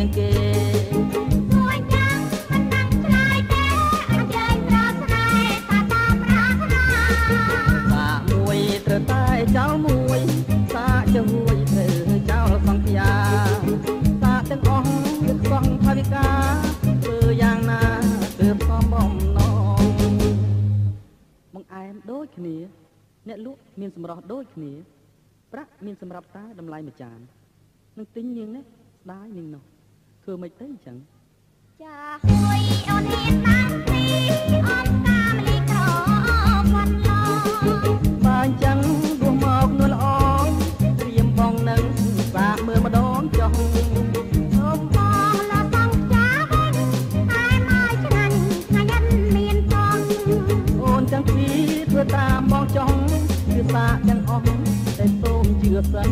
ជាងគេសួយចាំមិនដឹងឆ្លើយទេអញ្ជើញប្រស្នេហ៍ថាតាមប្រាថ្នាសាមួយត្រូវតែចោលមួយសាជាមួយត្រូវចោលសង្ខាសាទាំងអស់គឺខ្វះថវិកាធ្វើយ៉ាងណាទើបសមបំណងបង្អែមដូចគ្នាអ្នកលក់មានសម្រស់ដូចគ្នាប្រាក់មានសម្រាប់តាតម្លៃមួយចាននឹងទិញនាងនេះស្ដាយនាងនោះធ្វើមិនទៅអញ្ចឹងចាហួយអូនហ៊ានណាស់ពីអត់តាមលីក្រផាត់ឡងបើអញ្ចឹងរស់មកនួនល្អត្រៀមបងនឹងសាកមើលម្ដងចុះសូមបងលសងចាវិញតែមកឆ្ងាញ់ឆ្ងាញ់មានផងអូនទាំងពីរធ្វើតាមបងចង់គឺសាកទាំងអស់តែសូមជឿសិន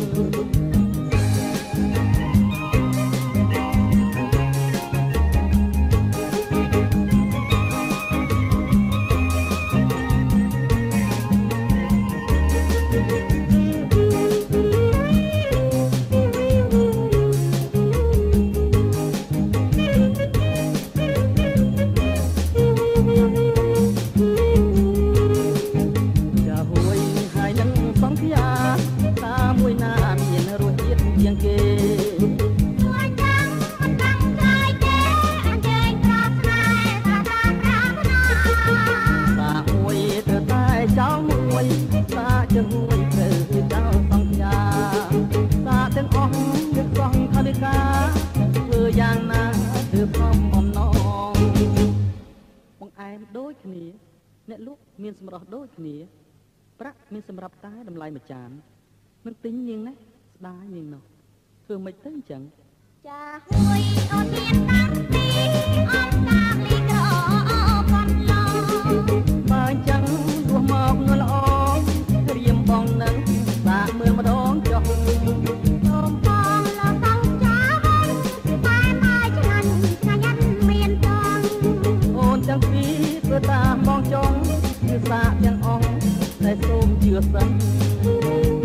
ជាមួយត្រូវចោលសង្ខាសាទាំងអស់គឺសង្ខារិកាធ្វើយ៉ាងណាទើបបំបំណងបង្អែមដូចគ្នាអ្នកលក់មានសម្រស់ដូចគ្នាប្រាក់មានសម្រាប់តែតម្លៃមួយចាននឹងទិញនាងនេះស្ដាយនាងនោះធ្វើមិនទៅអញ្ចឹងចាហួយអូនមានតាំងពីអត់តាមលីក្រផាត់ឡងបើអញ្ចឹងរស់មកនួនល្អត្រៀមបងនឹងសាកមើលម្ដងចុះសូមបងលសងចាវិញតែមកឆ្ងាញ់ឆ្ងាញ់មានផងអូនទាំងពីរធ្វើតាមបងចង់គឺសាកទាំងអស់តែសូមជឿសិន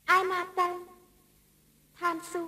ai mà tên than su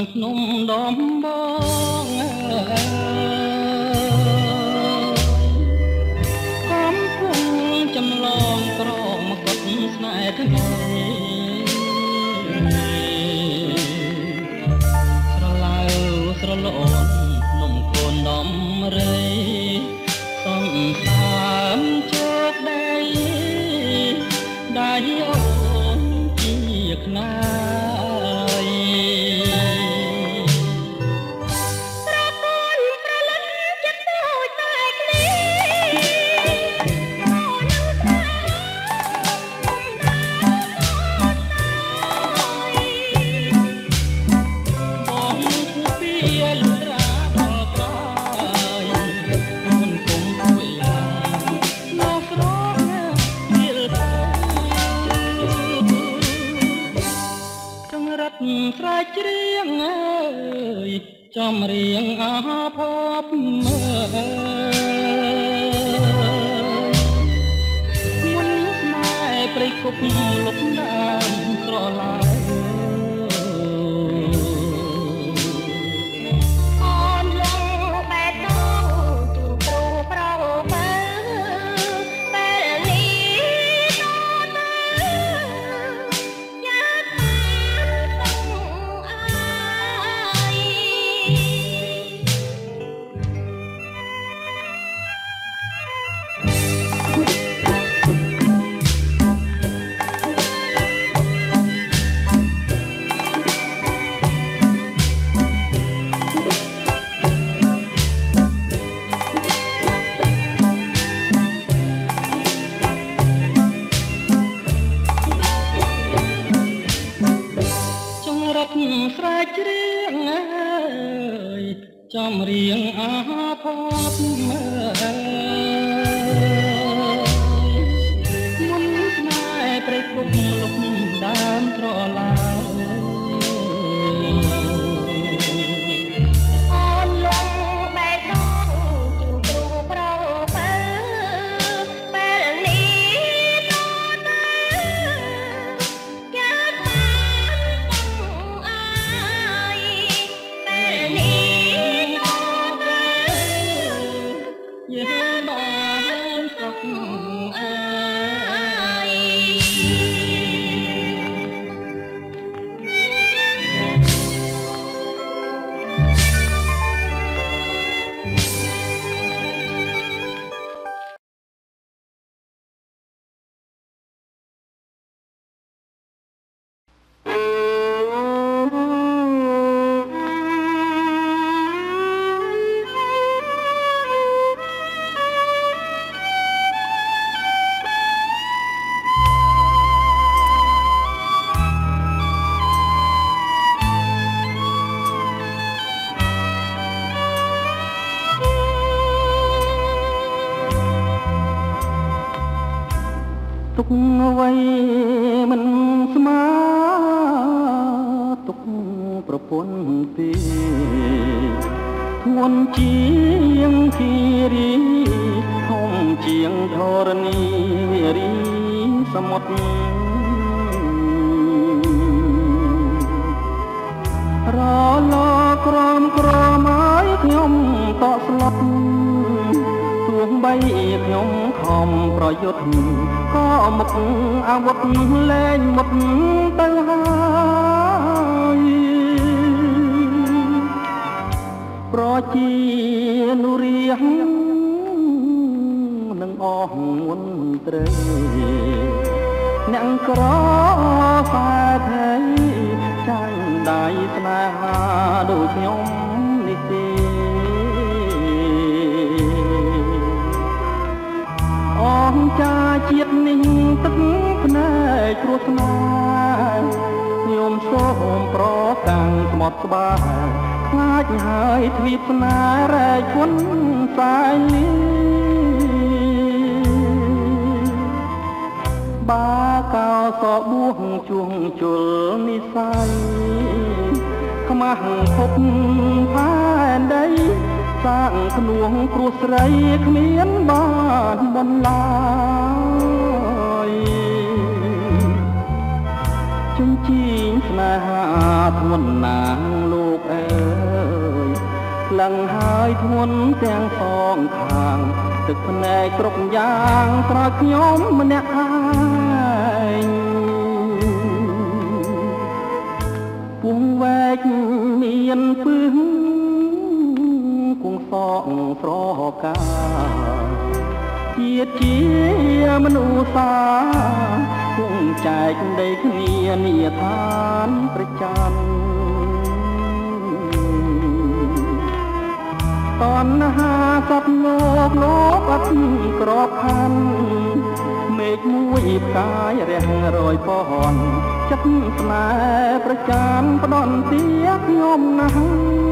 ភ្នំដំបងកំពុងចម្លងក្រមកុដស្នេហ៍ថ្មីស្រឡៅស្រលូនភ្នំកូនដំរីសំសាមជោគដីដៃអូនជាខ្នាស្រែកច្រៀងអើយចំរៀងអាភពមើមុនស្នេហ៍ព្រៃគប់លុបដើមស្រឡាយអូនលងបែបទៅទូព្រោះប្រោបើពេលនេះទៅយ៉ាស្រែកច្រៀងអើយចំរៀងអាភពមើមុនស្នេហ៍ព្រៃគប់លុបដើមត្រឡាអូនលងបែកទៅទូព្រោះប្រោបើពេលនេះទៅយ៉ាបានស្រុកអើយទុកអ្វីមិនស្មើទុកប្រពន្ធទេធ្ងន់ជាងគិរីធំជាងធរណីរីសមុទ្ររលក្រមក្រមឲ្យខ្ញុំតក់ស្លុតទោះបីខ្ញុំខំប្រយុទ្ធក៏មុខអាវុធលែងមុតទៅហើយប្រជានុរាស្ត្រនឹងអស់មុនត្រីអ្នកក្រផែថៃចាញ់ដៃស្នេហាដូចខ្ញុំនេះទេអង្ការជាតិនេះទឹកភ្នែកគ្រោះថ្នាក់ខ្ញុំសូមប្រកាំងស្មត់ស្បាខ្លាចហើយទ្វីបស្នេហ៍រែកគុណសាយលីបាកោសបួងជួងជុលនិស័យខ្មាស់ភពផែនដីសាងភ្នួងព្រោះស្រីគ្មានបានបន្លាយជញ្ជីងស្នេហាធ្ងន់ណាស់លោកអើយលឹងហើយធ្ងន់ទាំងសងខាងទឹកភ្នែកគ្រប់យ៉ាងត្រកខ្ញុំម្នាក់ឯងពុំវែកមានពឹងគង់សងស្រកាជាតិជាមនុស្សសាគង់ចែកដីគ្នានីឋានប្រចាំតណ្ហាសត្វលោកអត់ក្របខ័ណ្ឌមេឃមួយផ្កាយរះរយពណ៌ចិត្តស្នេហ៍ប្រចាំផ្ដន់ទាខ្ញុំណាស់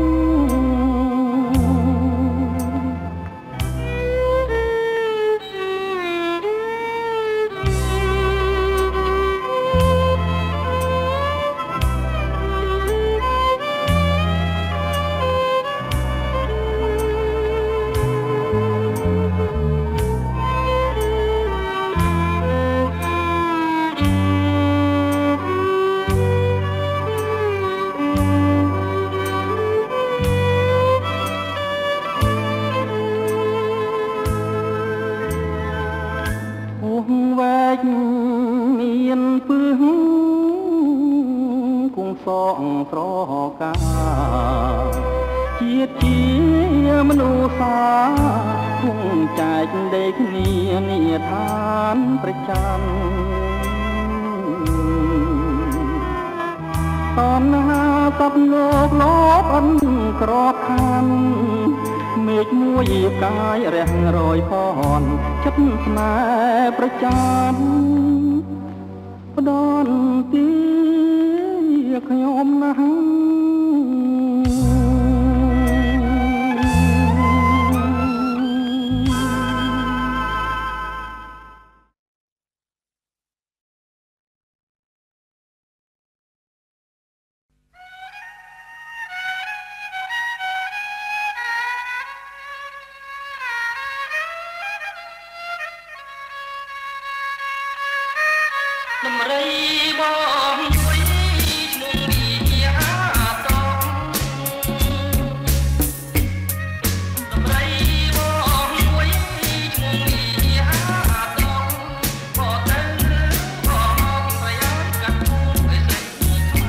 វែកមានពឹងគង់សងស្រកាជាតិជាមនុស្សសាគង់ចែកដីគ្នានីឋានប្រចាំតណ្ហាសត្វលោកអន់ក្របខ័ណ្ឌមេឃមួយកាយរះរយពណ៌ចិត្តស្នេហ៍ប្រចាំផ្ដន់ទាខ្ញុំណាស់ដំរីបងមួយឈ្មោះវិហាតងដំរីបងមួយឈ្មោះវិហាតងក៏ទៅក៏មកប្រយោជន៍កាត់គូឲ្យស្លេក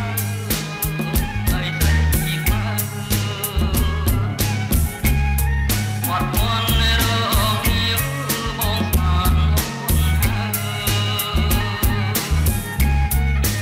ឲ្យស្លេកពីមើលមាត់មន់រងៀវបងស្មាន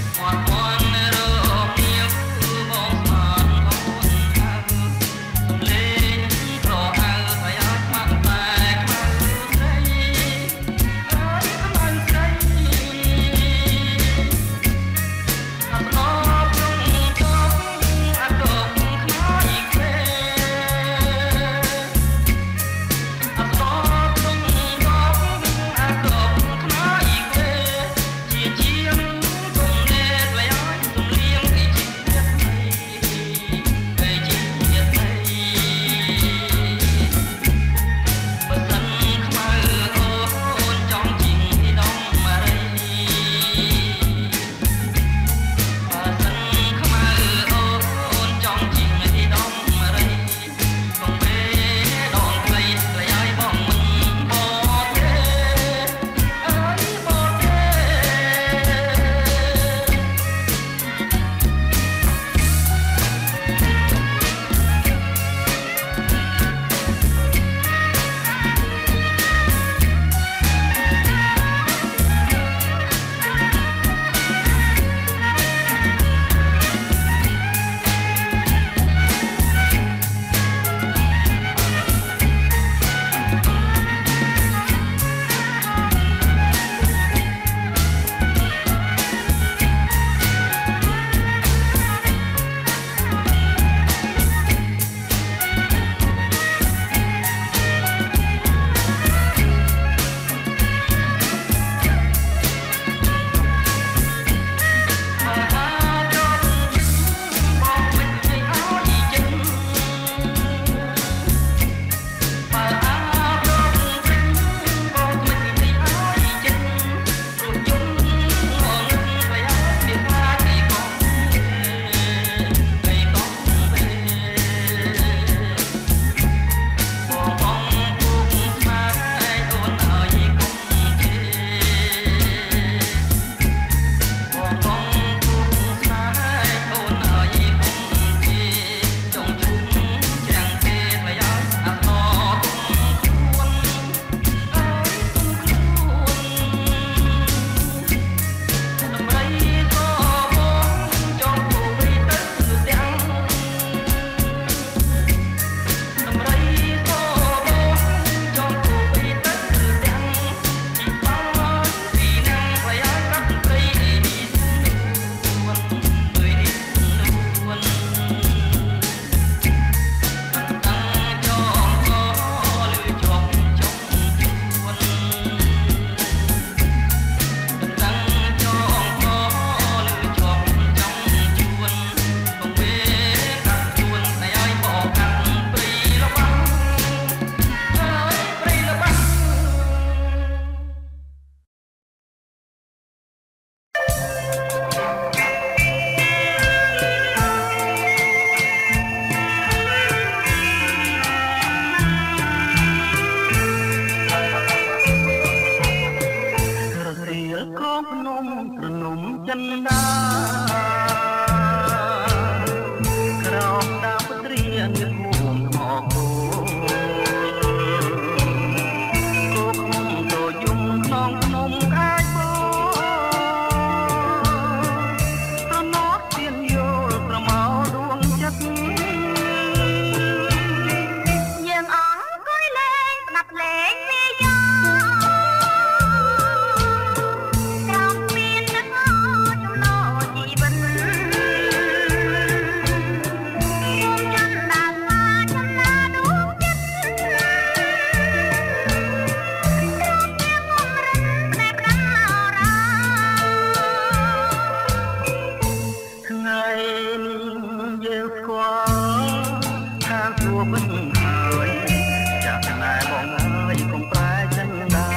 ហើយចាក់ណែបងអើយកុំប្រែចិនដា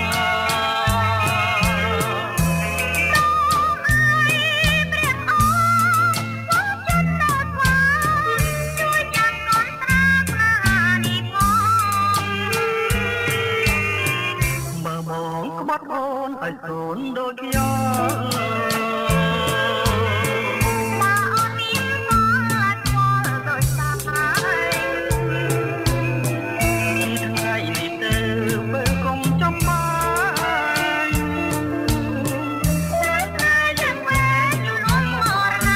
ក្បត់អូនឲ្យកូនដូចខ្ញុំបើអូនមានមកដូចសាយថ្ងៃនេះទៅបើកុំចំបាយតែយ៉ាងម៉េចយល់មករណា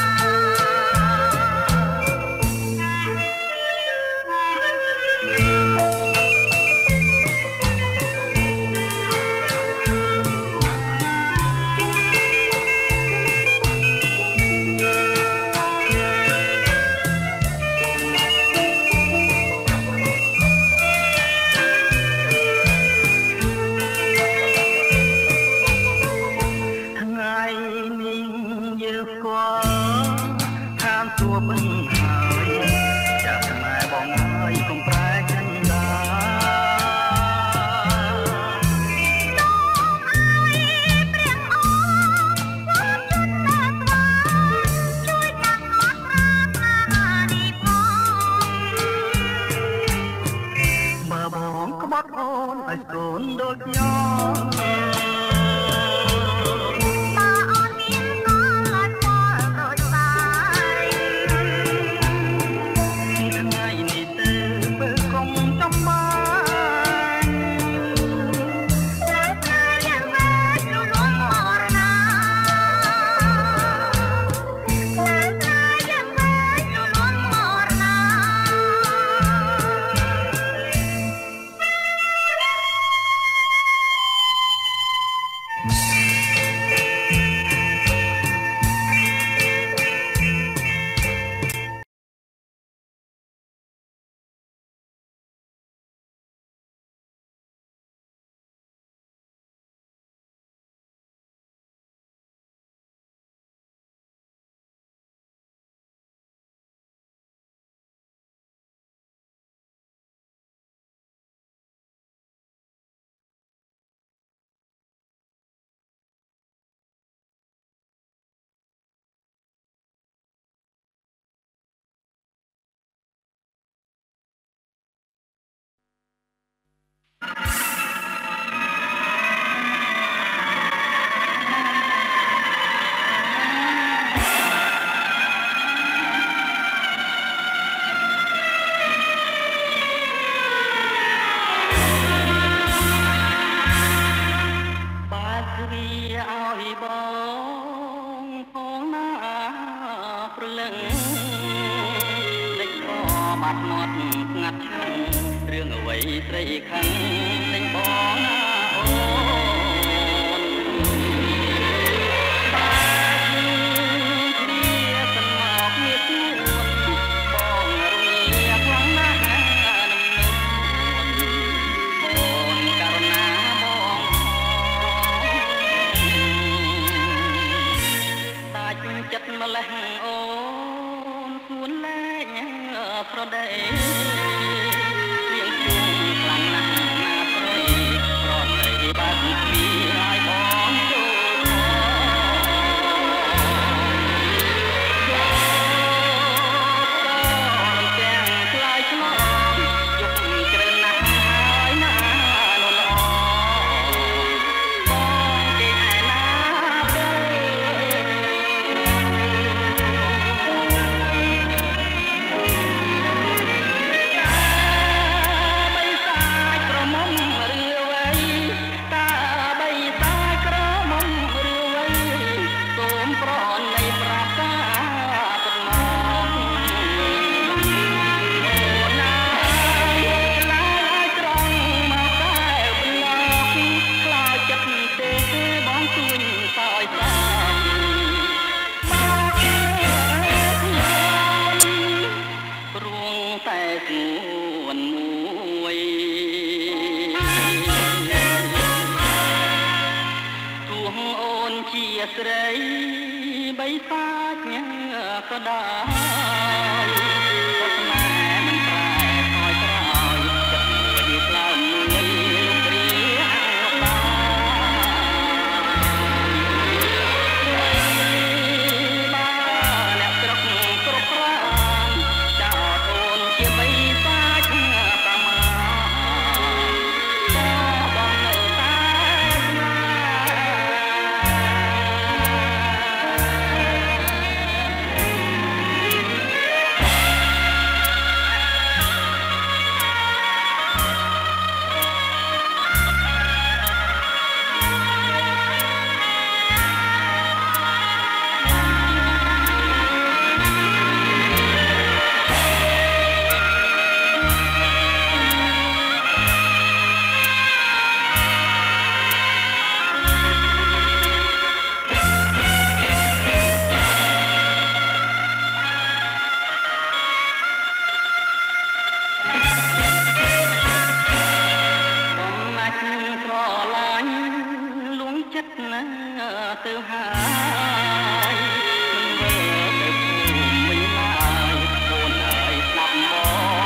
រឿងអ្វីស្រីខឹងពេញបងណាអូនបាទគ្នាសំមកគ្នាជួនបងរំលាខ្លាំងណាស់អូនករណាបងតាច់ចិត្តម្លេះអូនសួនលែងប្រដេស្រីបីសាច់ក៏ដែរក៏ស្នេហ៍មិនប្រែចិត្តណាទៅហើយមិនវិលទៅភូមិវិញឡើយអូនអើយស្ដាប់មក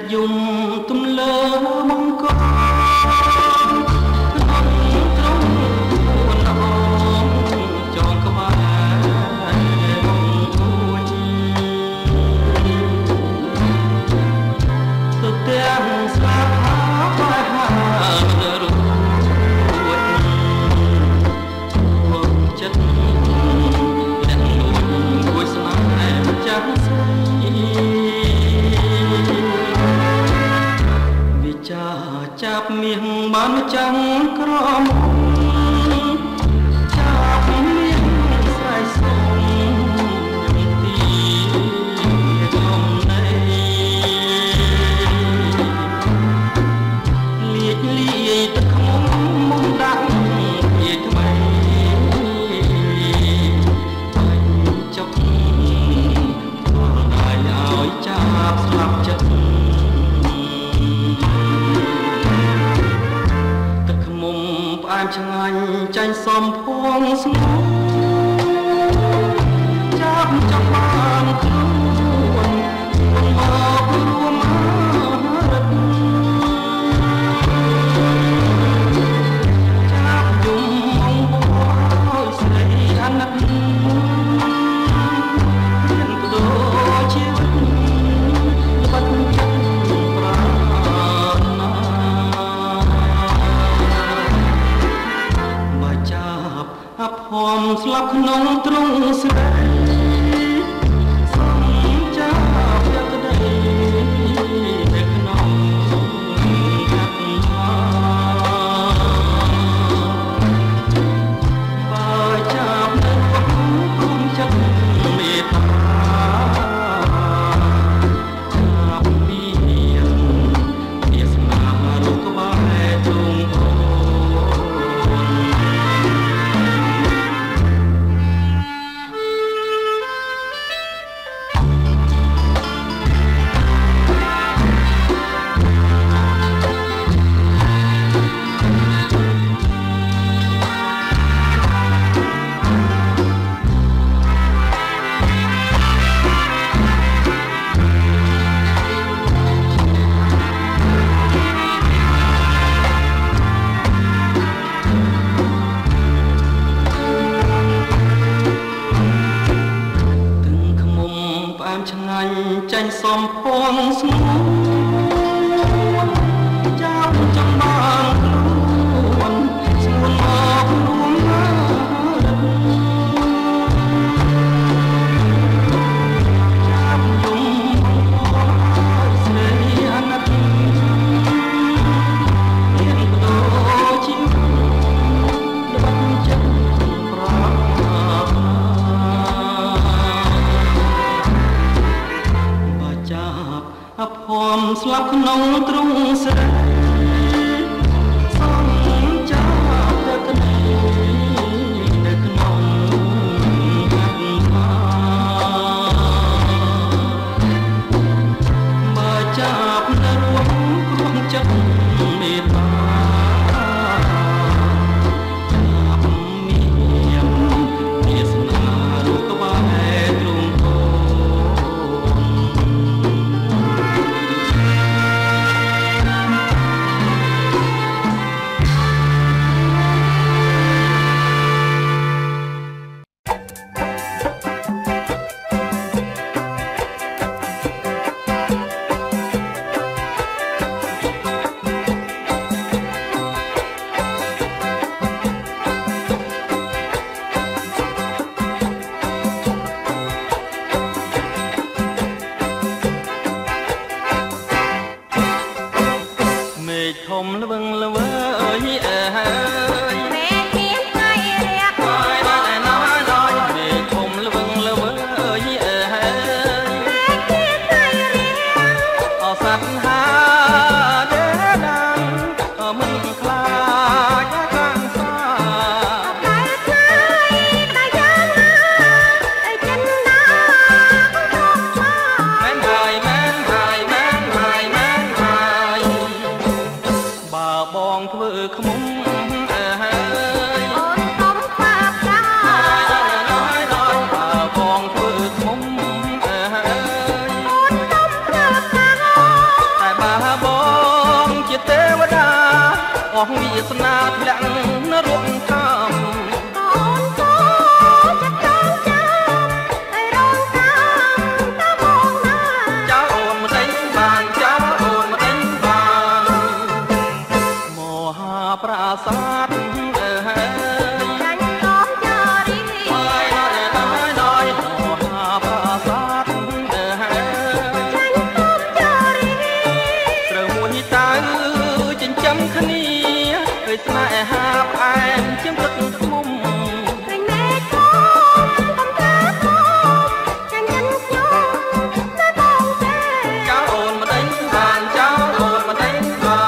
យំទំលើមកកត្រង់ខ្លួនអងចងក្បែរមកអួយទៅទាំងស្លាប់ហើយហើយរួចមកចិត្តលះលួចគួយស្នេហ៍ចាស់ស្រីវិចាចាប់មាសបានចាំក្រមចាប់មាសស្រ័យសុំទីចំណៃលាយលាយទឹកខ្មុំមុំដាក់ជាថ្មីបាញ់ចុកឲ្យចាប់ស្លាប់ចិត្តទឹកខ្មុំផ្អែមឆ្ងាញ់ចាញ់សំភងស្ងោចាប់ចាប់បានខ្លួនមករួមរត់ចាប់យំមកឲ្យស្រីអាណិតមានបដូរជីវិតបាត់ចិត្តប្រាណាបើចាប់អភ័មស្លាប់ក្នុងទ្រង់ស្រីសំចាប់យកក្តីនៅក្នុងកាត់បើចាប់នៅគុំចិត្តមេត្តាឆ្ងាញ់ចាញ់សំភងស្ងួនចាំចាំបានខ្លួនស្ងួនមករួមចាប់យំមកស្រីអាណិតមានបដូរជីវិតបាត់ចិត្តប្រាចាប់អភ័មស្លាប់ក្នុងទ្រង់ស្រីសំចាប់តែក្តីនៅក្នុងកាត់បើចាប់នៅរួមក្នុងចិត្តមេត្តាចាប់មានវាសនារូបក្បែរទ្រង់វាសនាធ្លាក់នរកធំអូនក៏ចាប់ចាំឲ្យរងតាមតាមមកណាចៅអូនមិនដេញបានចៅអូនមិនដេញបានមហាប្រាសាទចាញ់កំចារីហើយហើយមហាប្រាសាទចាញ់កំចារីត្រូវមួយតៅចិញ្ចឹមគ្នាឲ្យស្នេហាផ្អែមជាងទឹកឃុំពេញមេឃុំកំចាឃុំចាញ់ខ្ញុំតែបងទេចៅអូនមិនដេញបានចៅអូនមិនដេញបាន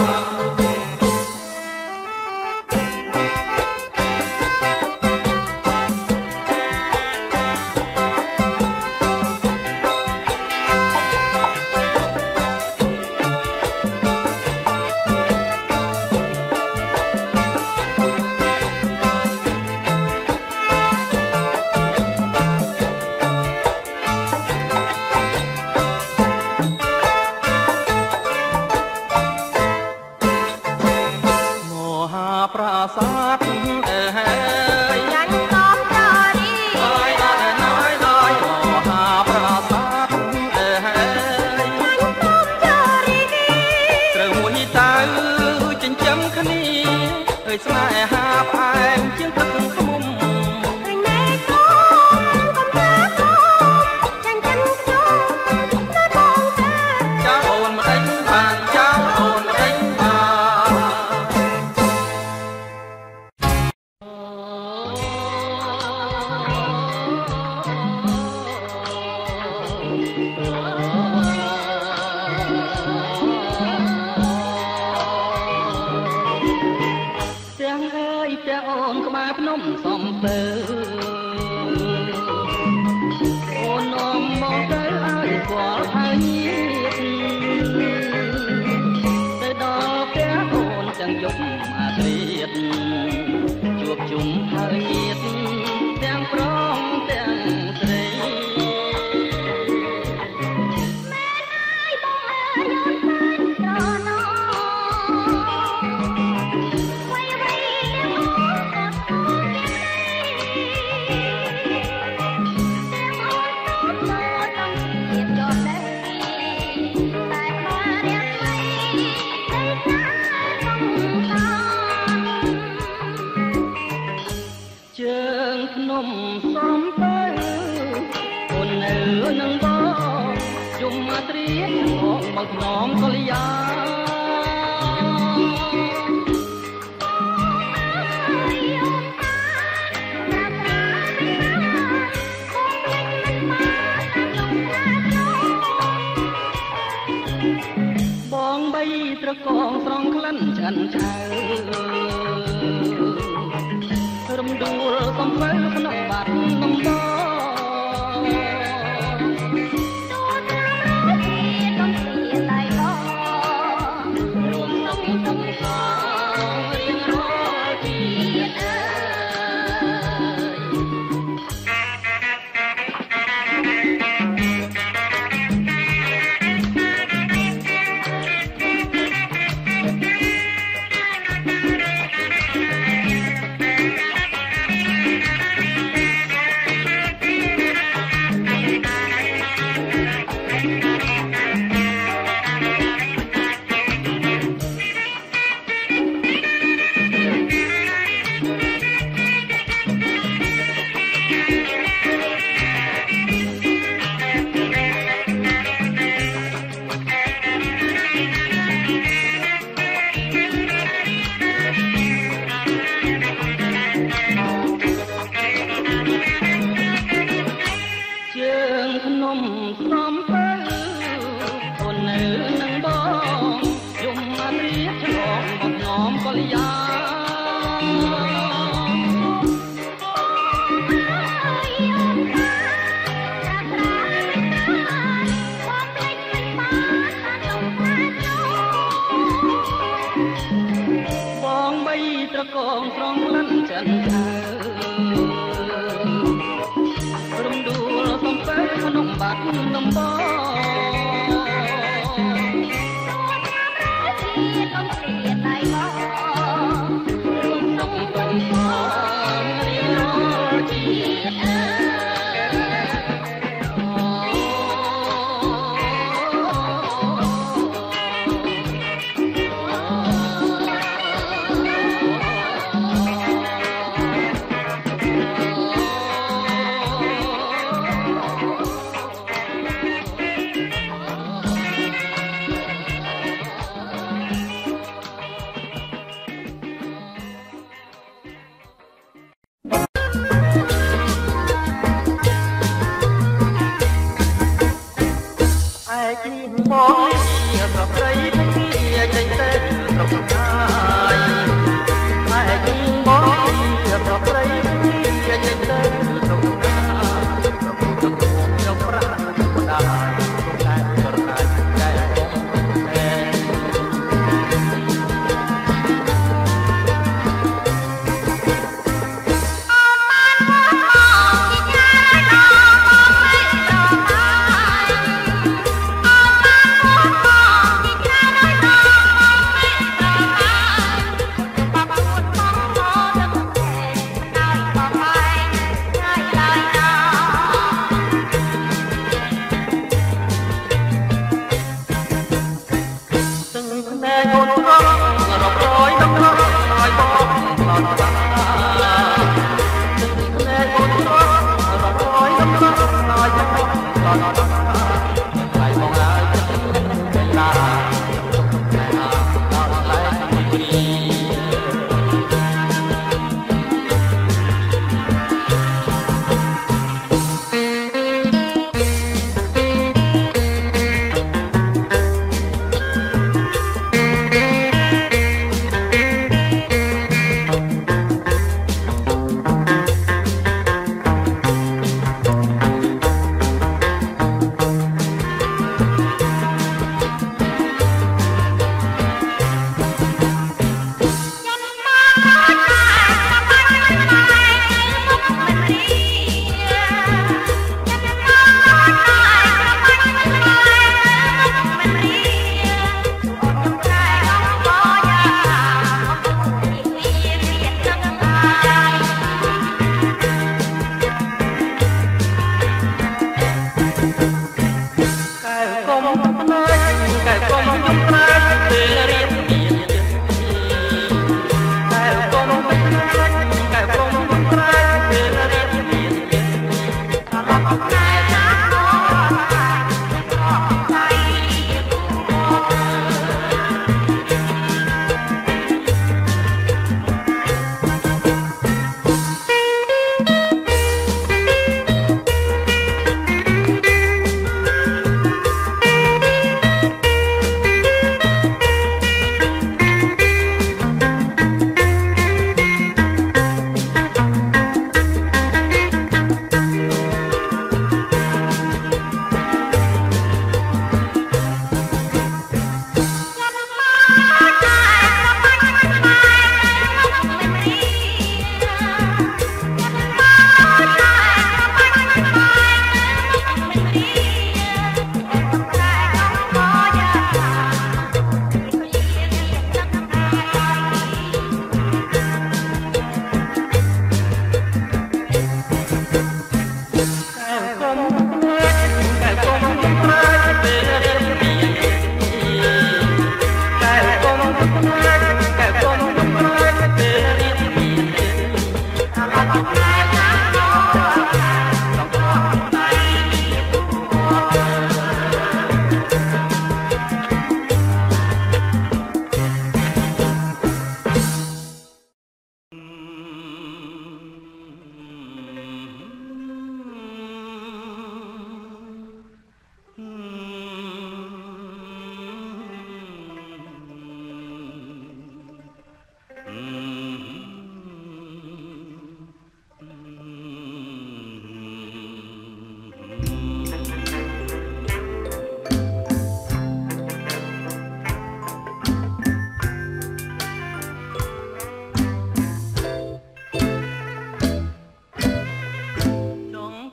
ប្រាសាទចាញ់កំចារីហើយហើយមហាប្រាសាទចាញ់កំចារីត្រូវមួយតៅចិញ្ចឹមគ្នាឲ្យស្នេហាផ្អែមជាងទឹកឃុំពេញមេឃុំកំចាឃុំចាញ់ខ្ញុំតែបងទេចៅអូនមិនដេញបានចៅអូនមិនដេញបានទាំងអើយទាំងអូនក្បែរភ្នំសំពើអូននាំមកទៅឲ្យស្គាល់ហើយញាតទៅដល់ផ្ទះអូនទាំងយប់អាត្រៀតជួបជុំហើយញាតទាំងប្រុសទាំងស្រីជើងភ្នំសំពៅអូននៅនឹងបងជុំមកត្រៀមមកមកថ្នមកលយាបងបីត្រកងស្រង់ក្លិនឆ្អិនឆៅរំដួលកំភ្លៅក្នុងបាត់ដំបងកងត្រង់ក្លិនចិនឆៅរំដួលសំពើក្នុងបាត់ដំបងកំព្រាដៃមក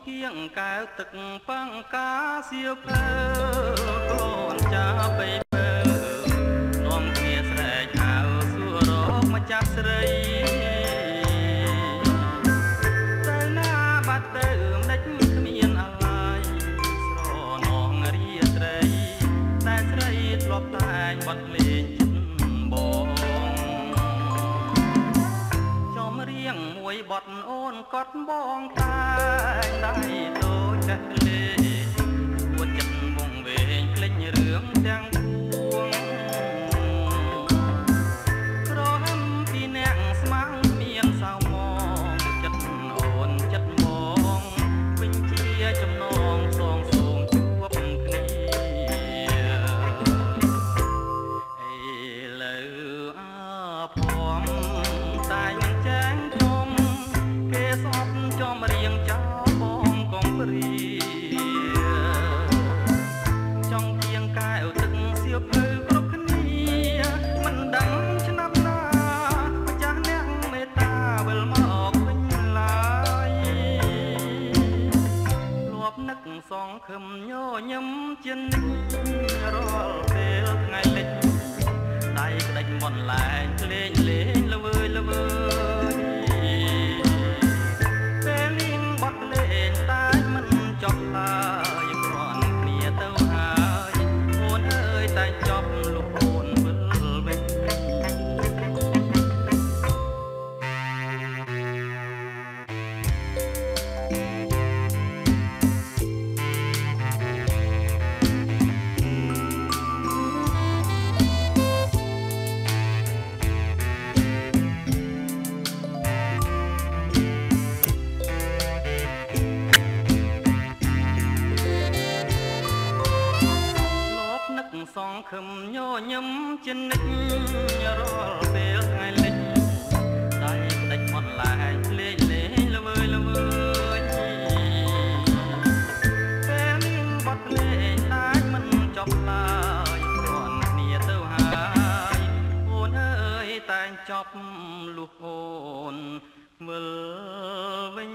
គៀងកែវទឹកប៉ាំងកាសៀវភៅកូនចាប់បីបើនាំគ្នាស្រែកហៅសួររកម្ចាស់ស្រីទៅណាបាត់ទៅម្ដេចគ្មានអាឡ័យស្រនងរាត្រីតែស្រីធ្លាប់តែងបត់លេងបងចំរៀងមួយបត់អូនកត់បងតែដៃដូចតែលេួចចិត្តវងវែងភ្លេចរឿងទាំងពួងក្រហមពីអ្នកស្មាំងមានសៅមកចិត្តអូនចិត្តមកវិញជាចំណងសងសូមជួបគ្នាអេលើអាភ័មតែមិនចាញ់ខ្ញុំគេស្អប់ចំរៀងចោលបងកុំព្រាចង់ទៀងកែវទឹកសៀវភៅគ្រប់គ្នាមិនដឹងឆ្នាំណាម្ចាស់អ្នកមេត្តាវិលមកវិញឡើយលាប់នឹកសងខឹមញញឹមជានិច្ចរាល់ពេលថ្ងៃលិចដៃក្ដិចមន់លែងលេងលេងល្វើយល្វើយពេលលេងបត់លេងតែមិនចប់ឡើយគ្រាន់គ្នាទៅហើយអូនអើយតែចប់លុះអូនវិលវិញសងខឹមញញឹមជានិច្ចរាល់ពេលថ្ងៃលិចដៃក្ដិចមន់លែងលេងលេងល្វើយល្វើយពេលបត់លេងតែមិនចប់ឡើយគ្រាន់គ្នាទៅហើយអូនអើយតែងចប់លុះអូនវិលវិញ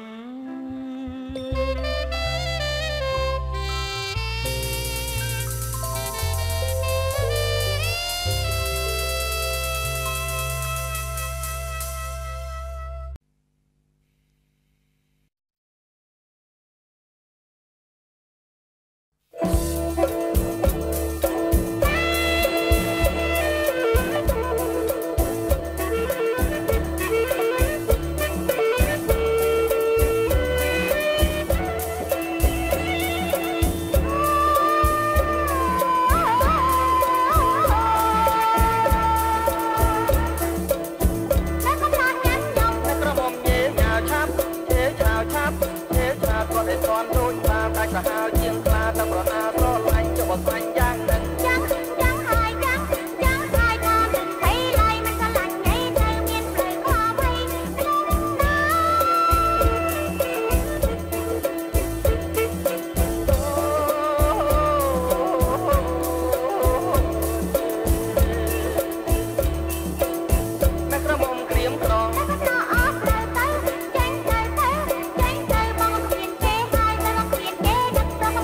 ក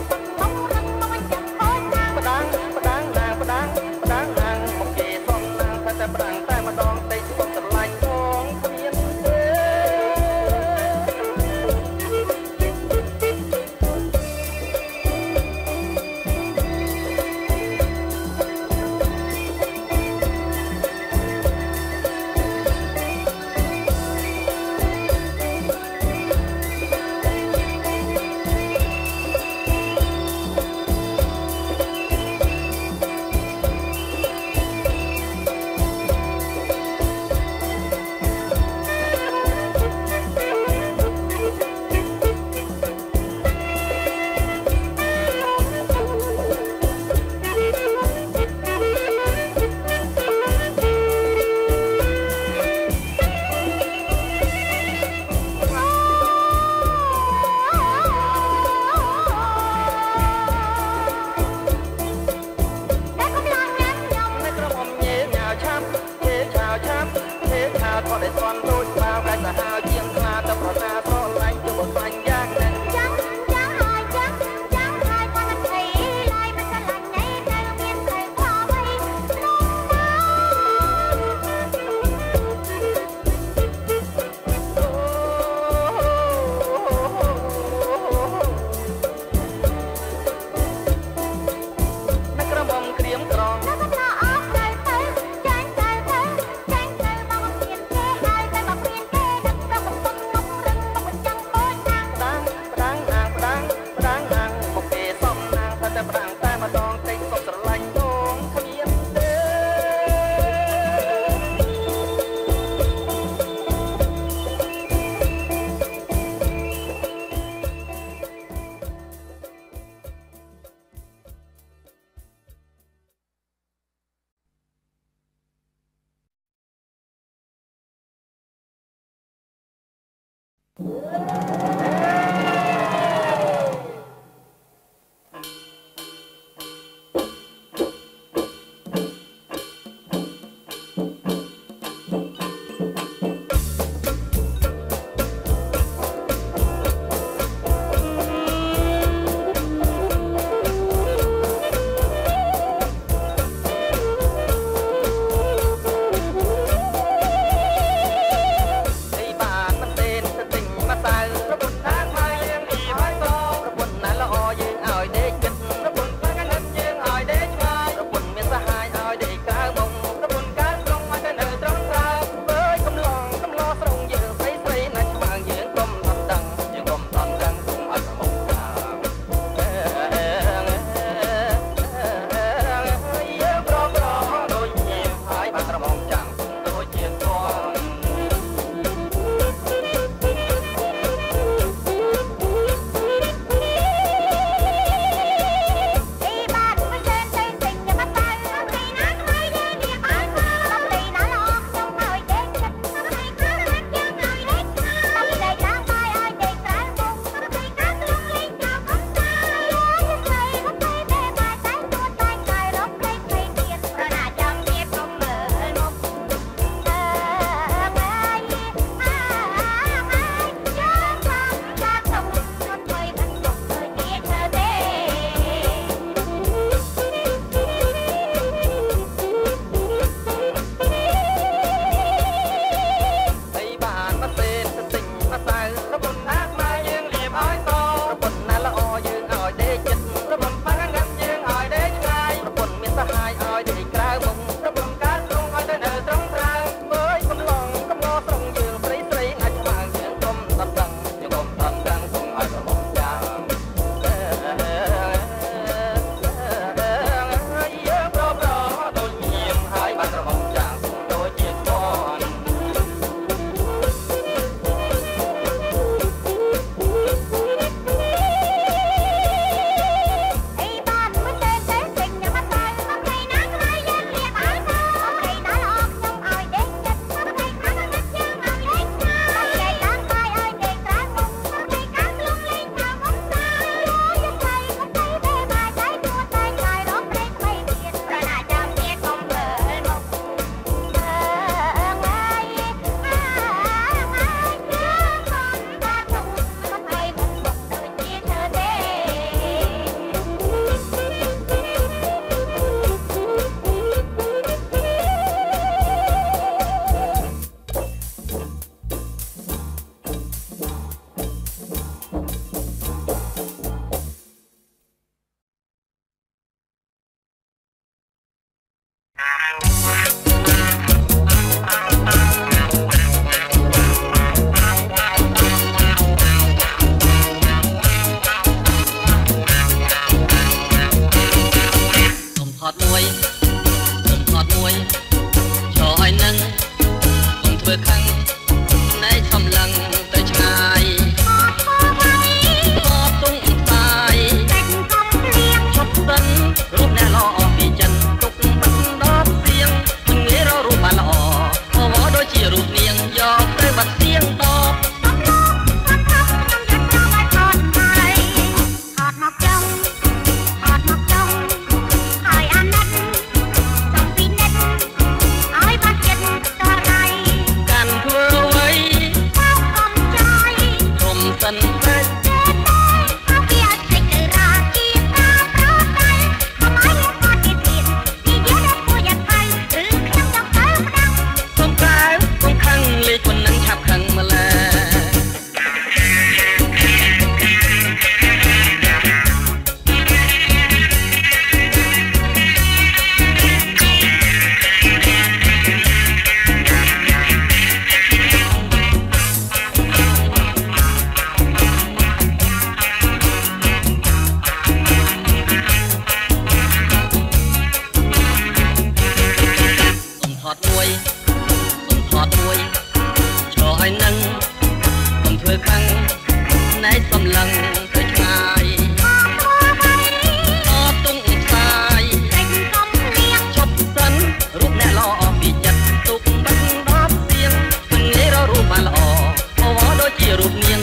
ជារូបនាង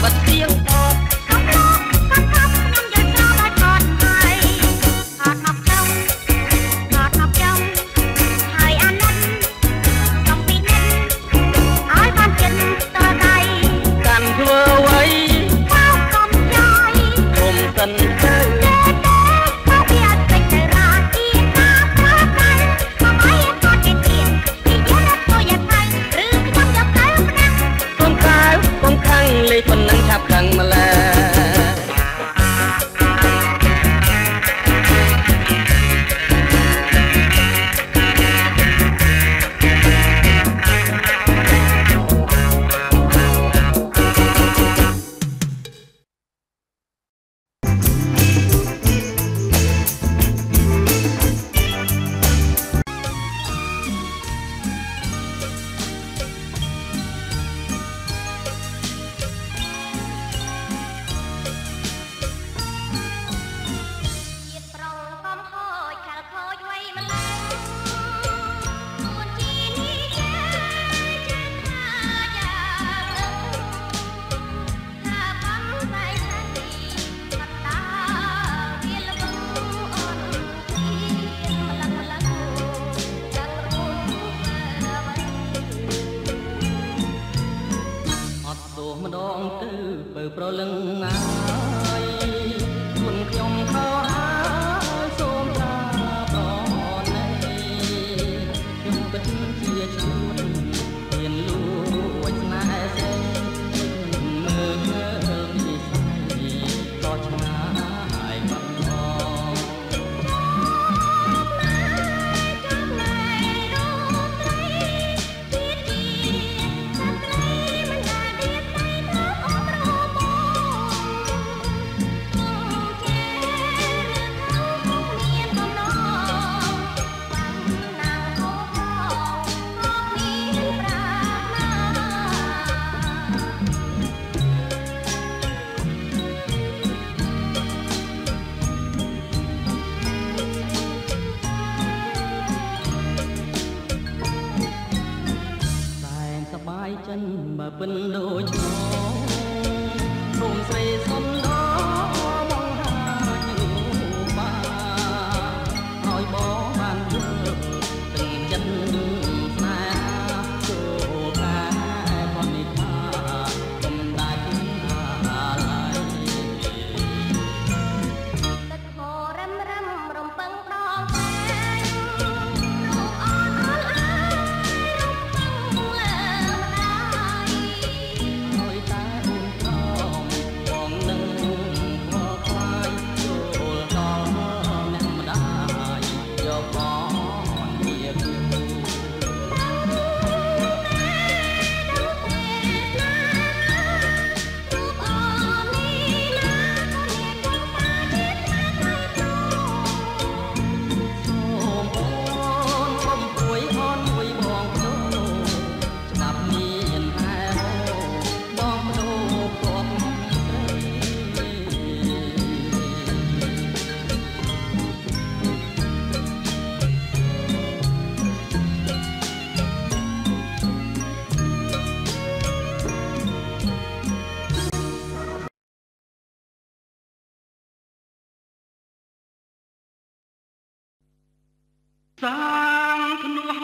sang penuh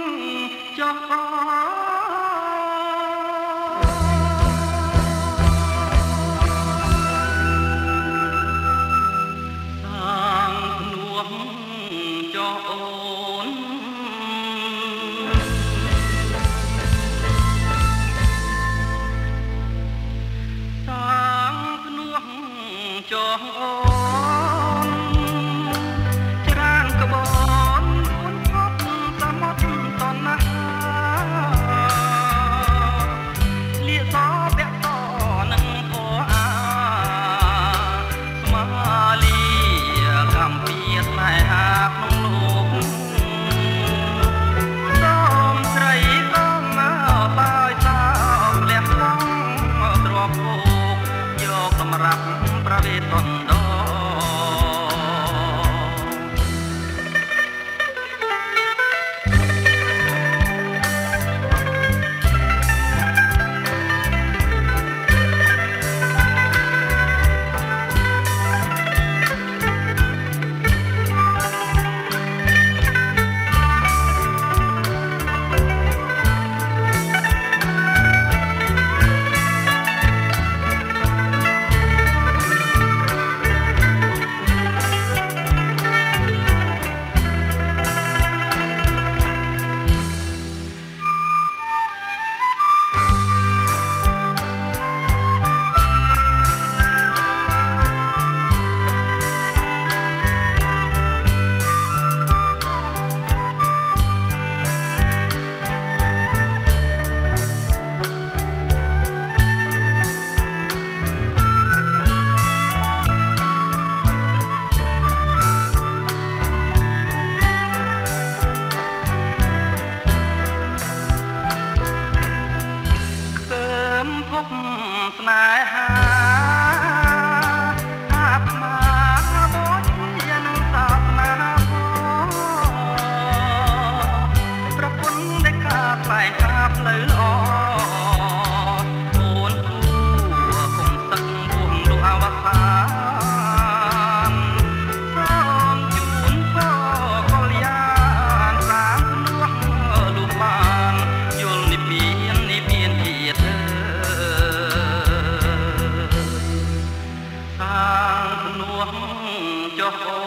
cahaya sang penuh cahaya sang penuh cahaya សាងភ្នួងចុះអូ